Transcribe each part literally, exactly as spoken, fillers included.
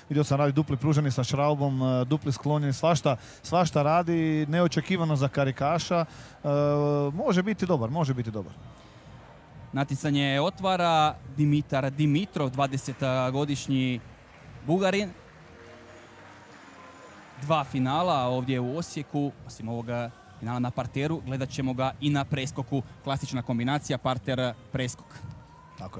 vidio sam radi dupli pruženi sa šraubom, dupli sklonjeni, svašta, svašta radi, neočekivano za karikaša. E, može biti dobar, može biti dobar. Natjecanje otvara Dimitar Dimitrov, dvadesetogodišnji Bugarin. Dva finala ovdje u Osijeku, osim ovoga finala na parteru, gledat ćemo ga i na preskoku. Klasična kombinacija parter-preskok. Tako je.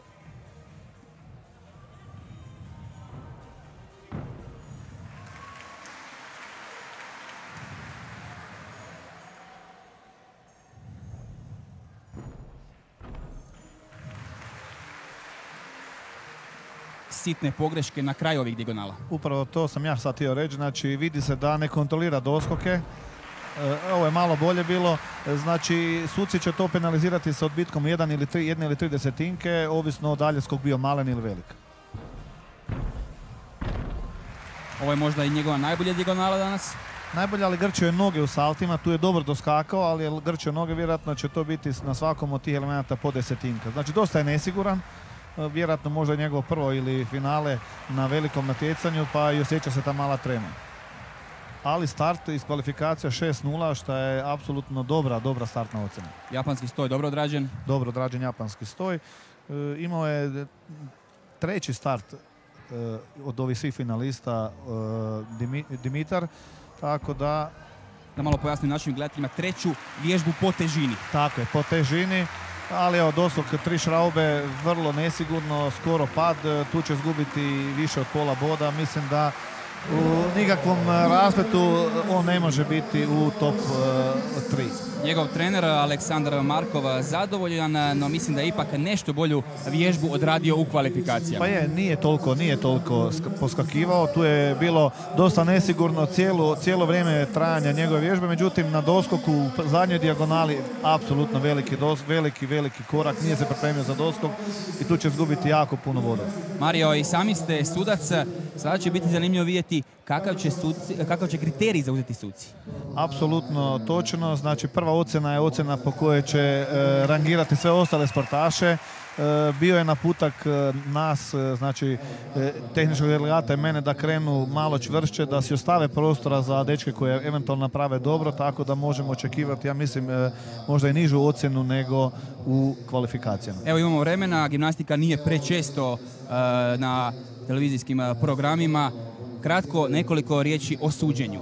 Sitne pogreške na kraju ovih dijagonala. Upravo to sam ja sad htio reći, znači vidi se da ne kontrolira doskoke. Ovo je malo bolje bilo, znači suci će to penalizirati sa odbitkom jedan ili tri, jedne ili tri desetinke, ovisno od dalje skok bio malen ili velik. Ovo je možda i njegova najbolja dijagonala danas. Najbolje, ali grčio je noge u saltima, tu je dobro doskakao, ali je grčio noge, vjerojatno će to biti na svakom od tih elemenata po desetinka. Znači dosta je nesiguran, vjerojatno možda njegovo prvo ili finale na velikom natjecanju, pa i osjeća se ta mala trema. Ali start iz kvalifikacija šest nula, što je apsolutno dobra, dobra startna ocjena. Japanski stoj dobro odrađen. Dobro odrađen japanski stoj. E, imao je treći start e, od ovih svih finalista e, Dimi, Dimitar, tako da... Da malo pojasnim našim gledateljima, treću vježbu po težini. Tako je, po težini. Ali evo, doskok tri šraube, vrlo nesigurno, skoro pad, tu će izgubiti više od pola boda. Mislim da u nikakvom raspletu on ne može biti u top tri. Njegov trener Aleksandar Markov zadovoljan, no mislim da je ipak nešto bolju vježbu odradio u kvalifikacijama. Pa je, nije toliko, nije toliko poskakivao, tu je bilo dosta nesigurno cijelo, cijelo vrijeme trajanja njegove vježbe, međutim na doskoku u zadnjoj dijagonali apsolutno veliki, dos, veliki, veliki korak, nije se pripremio za doskok i tu će izgubiti jako puno voda. Mario, i sami ste sudac, sada će biti zanimljivo vidjeti kakav će, suci, kakav će kriterij zauzeti suci. Apsolutno točno, znači prva ocjena je ocjena po kojoj će e, rangirati sve ostale sportaše. E, bio je naputak e, nas, e, znači e, tehničkog delegata i mene da krenu malo čvršće, da si ostave prostora za dečke koje eventualno naprave dobro, tako da možemo očekivati, ja mislim, e, možda i nižu ocjenu nego u kvalifikacijama. Evo imamo vremena, gimnastika nije prečesto e, na televizijskim programima. Kratko, nekoliko riječi o suđenju.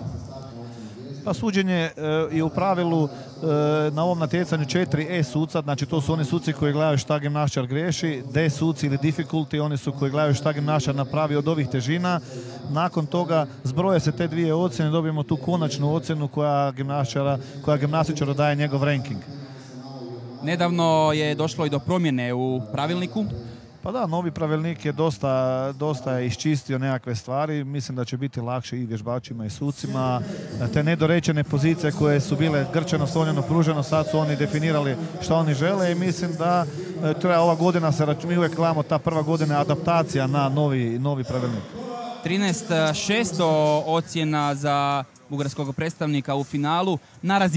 Pa suđenje e, je u pravilu e, na ovom natjecanju četiri E suca, znači to su oni suci koji gledaju šta gimnaščar griješi, D suci ili difficulty, oni su koji gledaju šta gimnaščar napravi od ovih težina. Nakon toga zbroje se te dvije ocjene, dobijemo tu konačnu ocjenu koja gimnaščara, koja gimnastičaru daje njegov ranking. Nedavno je došlo i do promjene u pravilniku. Pa da, novi pravilnik je dosta, dosta je iščistio nekakve stvari. Mislim da će biti lakše i vježbačima i sucima. Te nedorečene pozicije koje su bile grčeno, slonjeno, pruženo, sad su oni definirali što oni žele i mislim da treba ova godina se, mi uvijek gledamo ta prva godina adaptacija na novi, novi pravilnik. trinaest šest ocjena za bugarskog predstavnika u finalu na razini